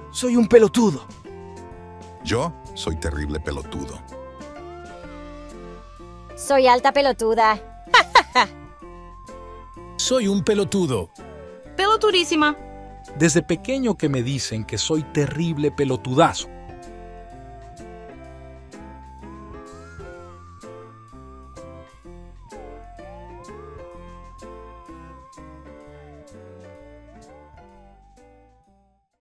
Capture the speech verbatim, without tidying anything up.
Soy un pelotudo. Yo soy terrible pelotudo. Soy alta pelotuda. Soy un pelotudo. Pelotudísima. Desde pequeño que me dicen que soy terrible pelotudazo.